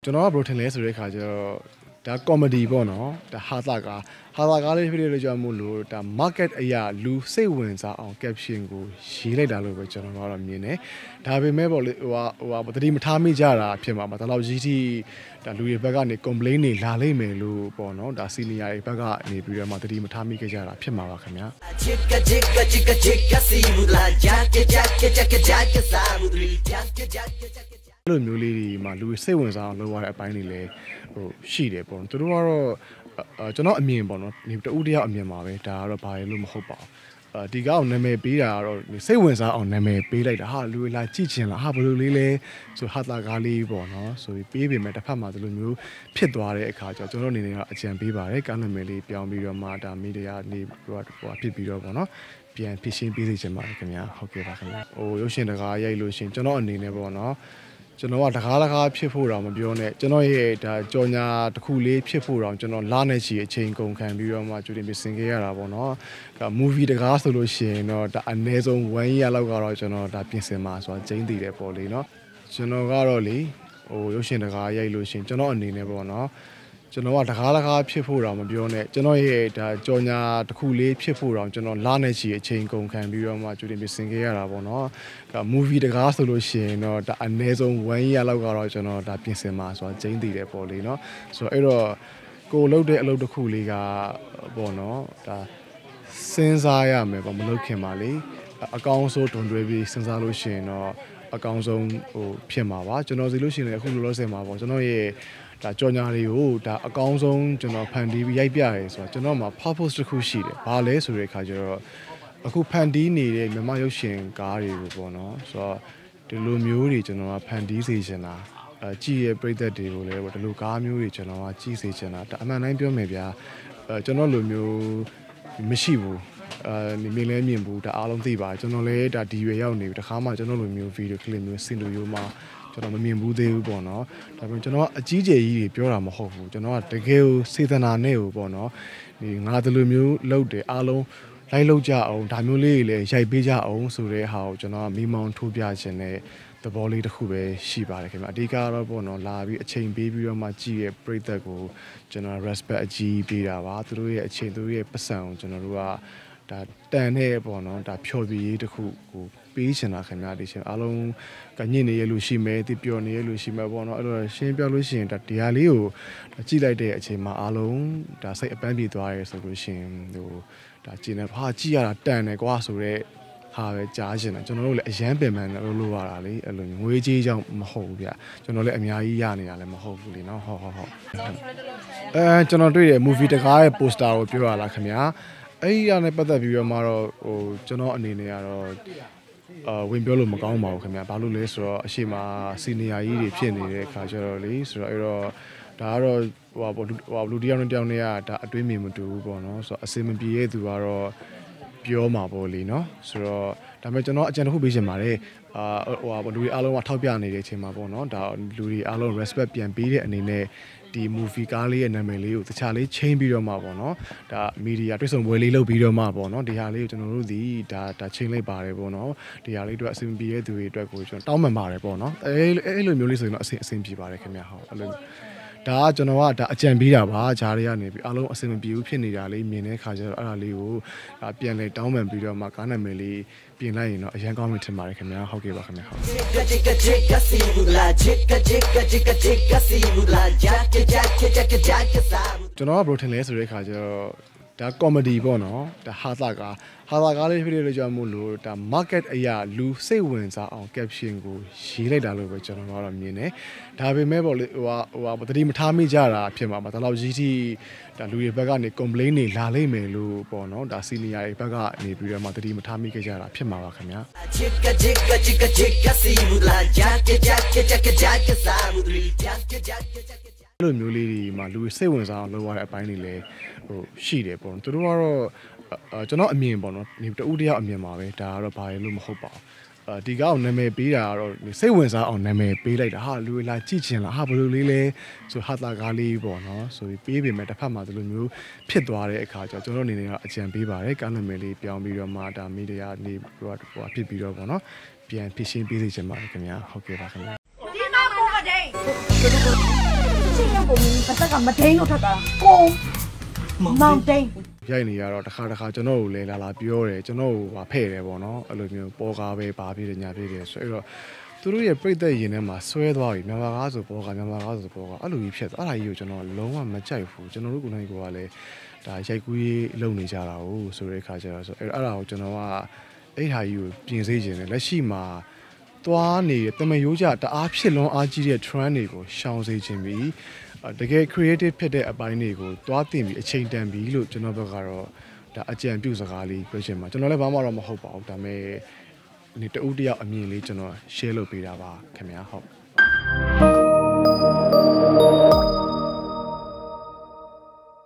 ကျွန်တော်က bro ထင်လဲဆိုတဲ့ခါကျတော့ဒါ comedy ပေါ့နော်ဒါဟာတာကားလေးဖြစ်လို့ကြောင့်မို့လို့ဒါ market အရာလူစိတ်ဝင်စားအောင် caption ကိုရေးလိုက်တာလို့ပဲကျွန်တော်ကတော့မြင်တယ်ဒါပေမဲ့ပေါ့လေဟိုတတိမထားမိကြတာဖြစ်မှာပါဒါတော့ကြီးကြီးဒါလူတွေဘက်ကနေ complain တွေလာလိမ့်မယ်လို့ပေါ့နော်ဒါ senior တွေဘက်ကနေပြီးတော့မှတတိမထားမိခဲ့ကြတာဖြစ်မှာပါခင်ဗျာလိုမျိုးလေးဒီမှာလူစိတ်ဝင်စားအောင်လုပ်ရတဲ့အပိုင်းတွေလည်းဟိုရှိတယ်ပေါ့သူတို့ကတော့ကျွန်တော်အမြင်ပေါ့နော်ဒီတူတယောက်အမြင်ပါပဲဒါကတော့ဘာလို့မဟုတ်ပါဘူးဒီကောင်နာမည်ပေးတာကတော့စိတ်ဝင်စားအောင်နာမည်ပေးလိုက်တာဟာလူလာကြည့်ချင်လားဟာဘယ်လိုလေးလဲဆိုဟာတာကားလေးပေါ့နော်ဆိုပြီးပေးပေမဲ့တစ်ဖက်မှာဒီလိုမျိုးဖြစ်သွားတဲ့အခါကျကျွန်တော်အနေနဲ့ကအကြံပေးပါတယ်ကားနာမည်လေးပြောင်းပြီးတော့မှဒါမီဒီယာနေဟိုဖြစ်ပြီးတော့ပေါ့နော်ပြန်ဖြစ်ရှင်းပေးစေချင်ပါတယ်ခင်ဗျာဟုတ်ကဲ့ပါခင်ဗျာဟိုရုပ်ရှင်တကားရိုက်လို့ရှင်ကျွန်တော်အနေနဲ့ပေါ့နော်ကျွန်တော်ကတကားဖြစ်ဖို့တော့မပြောနဲ့ကျွန်တော်ရဲ့ဒါကြော်ညာတစ်ခုလေးဖြစ်ဖို့တော့ကျွန်တော်လာနေချီအချိန်ကုန်ခံပြီးတော့မှကြိုတင်ပြင်ဆင်ခဲ့ရတာပေါ့နော်ဒါ movie တကားဆိုလို့ရှိရင်တော့ဒါအနည်းဆုံး1 year လောက်ကတော့ကျွန်တော်ဒါပြင်ဆင်မှာဆိုတာကျင်းတည်တယ်ပေါ့လေနော်ကျွန်တော်ကတော့လေဟိုရုပ်ရှင်တကားရိုက်လို့ရှိရင်ကျွန်တော်အနေနဲ့ပေါ့နော်ကျွန်တော်ကတကားဖြစ်ဖို့တော့မပြောနဲ့ကျွန်တော်ရဲ့ဒါကြော်ညာတစ်ခုလေးဖြစ်ဖို့တော့ကျွန်တော်လာနေချီအချိန်ကုန်ခံပြီးတော့မှကြိုတင်ပြင်ဆင်ခဲ့ရတာပေါ့နော်ဒါ movie တကားဆိုလို့ရှိရင်တော့ဒါအနည်းဆုံး1 year လောက်ကတော့ကျွန်တော်ဒါပြင်ဆင်မှာဆိုတာကျင်းတည်တယ်ပေါ့လေနော်ဆိုတော့အဲ့တော့ကိုလုပ်တဲ့အလုပ်တစ်ခုလေးကပေါ့နော်ဒါစဉ်းစားရမယ်ပေါ့မလုပ်ခင်ပါလေအကောင်းဆုံးတွန်တွဲပြီးစဉ်းစားလို့ရှိရင်တော့အကောင်းဆုံးဟိုဖြစ်မှာပါကျွန်တော်စီလို့ရှိရင်အခုလောလောဆယ်မှာပေါ့ကျွန်တော်ရဲ့ဒါကြော်ညာတွေကိုဒါအကောင်းဆုံးကျွန်တော်ဖန်တီးပြီးရိုက်ပြရဲဆိုတော့ကျွန်တော်မှာ purpose တစ်ခုရှိတယ်ဘာလဲဆိုတဲ့အခါကျတော့အခုဖန်တီးနေတဲ့မြန်မာရုပ်ရှင်ကားတွေကိုပေါ့နော်ဆိုတော့ဒီလိုမျိုးတွေကျွန်တော်ကဖန်တီးစေချင်တာကြည့်ရပြည်သက်တွေကိုလည်းဒီလိုကားမျိုးတွေကျွန်တော်ကကြည့်စေချင်တာဒါအမှန်တိုင်းပြောမယ်ဗျာကျွန်တော်လိုမျိုးမရှိဘူးမြင်လဲမြင်ဘူးဒါအားလုံးသိပါတယ်ကျွန်တော်လည်းဒါဒီရွယ်ရောက်နေပြီတခါမှကျွန်တော်လိုမျိုးဗီဒီယိုကလစ်မျိုးစင်တူရိုးမှာကျွန်တော်မမြင်ဘူးသေးဘူးပေါ့နော်ဒါပေမဲ့ကျွန်တော်ကအကြီးကျယ်ကြီးတွေပြောတာမဟုတ်ဘူးကျွန်တော်ကတကယ်ကိုစေတနာနဲ့ကိုပေါ့နော်ဒီငါဒီလိုမျိုးလုပ်တယ်အားလုံးလိုက်လုပ်ကြအောင်ဒါမျိုးလေးတွေလည်းရိုက်ပေးကြအောင်ဆိုတဲ့ဟာကိုကျွန်တော်ကမိမောင်းထိုးပြခြင်းနဲ့သဘောလေးတစ်ခုပဲရှိပါတယ်ခင်ဗျအဓိကတော့ပေါ့နော်လာပြီးအချိန်ပေးပြီးတော့မှကြည့်ရပရိသတ်ကိုကျွန်တော် respect အကြီးပေးတာပါသူတို့ရဲ့အချိန်သူတို့ရဲ့ပတ်စံကိုကျွန်တော်တို့ကဒါတန်တဲ့ပေါ့နော်ဒါဖြော်ပြရေးတစ်ခုကိုပေးချင်တာခင်ဗျာဒီရှင်အားလုံးကညစ်နေရလို့ရှိမယ်တိပျော်နေရလို့ရှိမယ်ပေါ့နော်အဲ့တော့ရှင်းပြလို့ရှိရင်ဒါဒီဟာလေးကိုကြည့်လိုက်တဲ့အချိန်မှာအားလုံးဒါစိတ်အပန်းပြေသွားရဲဆိုလို့ရှိရင်ဟိုဒါကြည်နေဟာကြည့်ရတာတန်တယ်ကွာဆိုတော့ဟာပဲကြားချင်တယ်ကျွန်တော်တို့လည်းအရန်ပင်ပန်းလုပ်ရတာလေအဲ့လိုငွေကြီးကြောင့်မဟုတ်ဘူးဗျကျွန်တော်လည်းအများကြီးရနေတာလည်းမဟုတ်ဘူးလေနော်ဟုတ်ကျွန်တော်တွေ့တဲ့ movie တကားရဲ့ poster ကိုပြောရလားခင်ဗျာအဲ့ဒီအရာနဲ့ပတ်သက်ပြီးတော့မှတော့ဟိုကျွန်တော်အနေနဲ့ကတော့ဝင်ပြောလို့မကောင်းပါဘူးခင်ဗျာဘာလို့လဲဆိုတော့အရှိမစီနီယာကြီးတွေဖြစ်နေတဲ့အခါကျတော့လေဆိုတော့အဲ့တော့ဒါကတော့ဟိုလူတယောက်နဲ့တယောက်နဲ့ကဒါအတွေးမြင်မတူဘူးပေါ့နော်ဆိုတော့အစင်မပြေတဲ့သူကတော့ပြောမှာပေါ့လေနော်ဆိုတော့ဒါပေမဲ့ကျွန်တော်အကြံတစ်ခုပေးချင်ပါတယ်လူတွေအားလုံးကထောက်ပြနေတဲ့အချိန်မှာပေါ့နော်ဒါလူတွေအားလုံး respect ပြန်ပေးတဲ့အနေနဲ့ဒီ movie ကားလေးရဲ့နာမည်လေးကိုတခြားလေးချိန်ပြီးတော့မှပေါ့နော်ဒါမီဒီယာတွေ့ဆုံပွဲလေးလုပ်ပြီးတော့မှပေါ့နော်ဒီဟာလေးကိုကျွန်တော်တို့ဒီဒါချိန်လိုက်ပါတယ်ပေါ့နော်ဒီဟာလေးအတွက်အဆင်ပြေတဲ့သူတွေအတွက်ကိုကျွန်တော်တောင်းပန်ပါတယ်ပေါ့နော်အဲ့လိုမျိုးလေးဆိုရင်တော့အဆင်ပြေပါတယ်ခင်ဗျာဟုတ်အဲ့လိုဒါကကျွန်တော်ကဒါအကြံပေးတာပါဂျားတွေကနေပြီးအားလုံးအဆင်မပြေဘူးဖြစ်နေတာလေးမြင်တဲ့ခါကျတော့အဲ့ဒါလေးကိုပြန်လဲတောင်းပန်ပြီးတော့မှကားနာမည်လေးပြင်လိုက်ရင်တော့အရန်ကောင်းမှထင်ပါတယ်ခင်ဗျာဟုတ်ကဲ့ပါခင်ဗျာဟုတ်ကျွန်တော်က bro ထင်လဲဆိုတဲ့ခါကျတော့ဒါ comedy ပေါ့နော်ဒါဟာတာကားလေးဖြစ်လို့ကြောင့်မို့လို့ဒါ market အရာလူစိတ်ဝင်စားအောင် caption ကိုရေးလိုက်တာလို့ပဲကျွန်တော်ကတော့မြင်တယ်ဒါပေမဲ့ပေါ့လေဟိုတတိမထားမိကြတာဖြစ်မှာပါဒါတော့ကြီးကြီးဒါလူတွေဘက်ကနေ complain တွေလာလိမ့်မယ်လို့ပေါ့နော်ဒါ senior တွေဘက်ကနေပြီးတော့မှတတိမထားမိခဲ့ကြတာဖြစ်မှာပါခင်ဗျာလိုမျိုးလေးဒီမှာလူစိတ်ဝင်စားအောင်လုပ်ရတဲ့အပိုင်းတွေလည်းဟိုရှိတယ်ပေါ့သူတို့ကတော့ကျွန်တော်အမြင်ပေါ့နော်ဒီတူတယောက်အမြင်ပါပဲဒါကတော့ဘာလို့မဟုတ်ပါဘူးဒီကောင်နာမည်ပေးတာကတော့စိတ်ဝင်စားအောင်နာမည်ပေးလိုက်တာဟာလူလာကြည့်ချင်လားဟာဘယ်လိုလေးလဲဆိုဟာတာကားလေးပေါ့နော်ဆိုပြီးပေးပေမဲ့တစ်ဖက်မှာဒီလိုမျိုးဖြစ်သွားတဲ့အခါကျကျွန်တော်အနေနဲ့ကအကြံပေးပါတယ်ကားနာမည်လေးပြောင်းပြီးတော့မှဒါမီဒီယာနေဟိုဖြစ်ပြီးတော့ပေါ့နော်ပြန်ဖြစ်ရှင်းပေးစေချင်ပါတယ်ခင်ဗျာဟုတ်ကဲ့ပါခင်ဗျာချင်းရုပ်ကိုပတ်သက်ကမဒိန်းလို့ထပ်တာကိုမောင်ဒိန်းရိုက်နေရတော့တစ်ခါကျွန်တော်ကိုလည်းလာပြောတယ်ကျွန်တော်ကိုဖဲ့တယ်ပေါ့နော်အဲ့လိုမျိုးပေါ်ကားပဲဘာဖြစ်တယ်ညာဖြစ်တယ်ဆိုတော့သူတို့ရဲ့ပြိသက်ရင်ထဲမှာဆွဲသွားပြီမြန်မာကားဆိုပေါ်ကားမြန်မာကားဆိုပေါ်ကားအဲ့လိုကြီးဖြစ်သွားအဲ့ဒါကြီးကိုကျွန်တော်လုံးဝမကြိုက်ဘူးကျွန်တော်တို့ကိုယ်တိုင်ကလည်းဒါရိုက်ကူးရေးလုပ်နေကြတာကိုဆိုတဲ့အခါကျတော့ဆိုအဲ့ဒါကိုကျွန်တော်ကအဲ့ဟာကြီးကိုပြင်စေခြင်းနဲ့လက်ရှိမှာသွားနေတဲ့တမယိုးကြတအားဖြစ်လွန်အားကြီးတဲ့ trend တွေကိုရှောင်စေခြင်းပြီးတကယ် creative ဖြစ်တဲ့အပိုင်းတွေကိုသွားတင်ပြီးအချိန်တန်ပြီးလို့ကျွန်တော်ဘက်ကတော့ဒါအကြံပြုစကားလေးပြောချင်ပါကျွန်တော်လည်းဘာမှတော့မဟုတ်ပါဘူးဒါပေမဲ့ဒီတူတယောက်အမြင်လေးကျွန်တော် share လုပ်ပေးတာပါခင်ဗျာဟုတ်